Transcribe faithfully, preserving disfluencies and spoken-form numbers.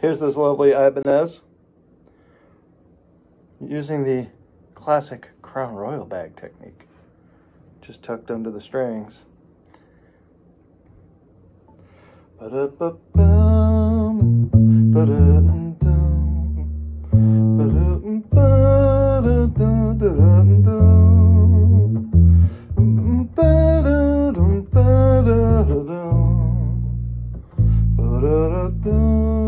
Here's this lovely Ibanez using the classic Crown Royal bag technique, just tucked under the strings. Ba-da-ba-bum, ba-da-dum-dum, ba-da-dum, ba-da-dum, ba-da-dum, ba-da-dum, ba-da-dum.